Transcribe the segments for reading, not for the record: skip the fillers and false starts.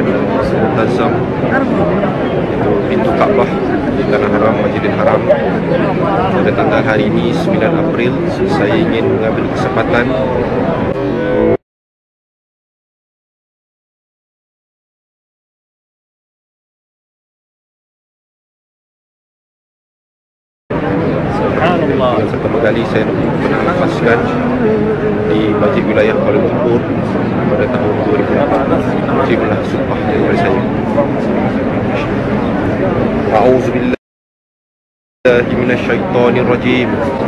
Muntazam, itu pintu Kaabah di Tanah Haram, Masjidil Haram. Pada tanggal hari ini 9 April, saya ingin mengambil kesempatan yang pertama kali saya pernah lepaskan di Masjid Wilayah Kuala Lumpur pada tahun 2004. Terima sumpah daripada saya. A'udzubillahi minasyaitonirrajim.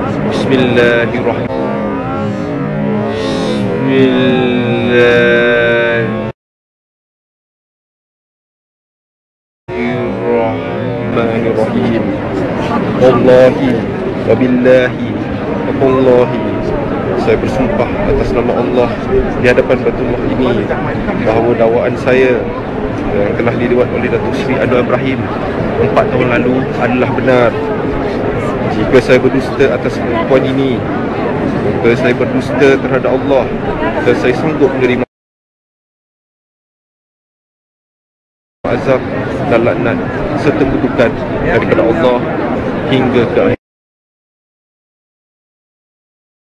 Bismillahirrahmanirrahim. Wallahi wabillahi wallahi, saya bersumpah atas nama Allah di hadapan Baitullah ini bahawa dakwaan saya yang telah dibuat oleh Datuk Seri Anwar Ibrahim 4 tahun lalu adalah benar. Jika saya berdusta atas perempuan ini, maka saya berdusta terhadap Allah dan saya sanggup menerima azab dan laknat serta kutukan daripada Allah hingga ke akhir.